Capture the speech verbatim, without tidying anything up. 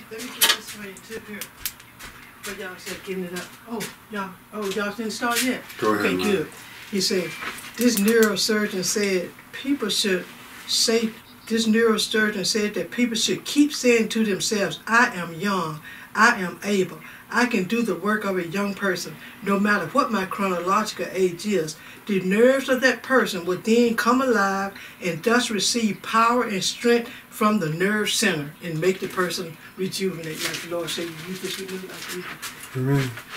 Let me get this way tip here. But y'all said getting it up. Oh, y'all, oh, y'all didn't start yet? Go ahead, okay, man. good. He said, this neurosurgeon said people should say, this neurosurgeon said that people should keep saying to themselves, I am young, I am able, I can do the work of a young person, no matter what my chronological age is. The nerves of that person will then come alive and thus receive power and strength from the nerve center and make the person rejuvenate. Like the Lord said, you use this with me like you. Amen.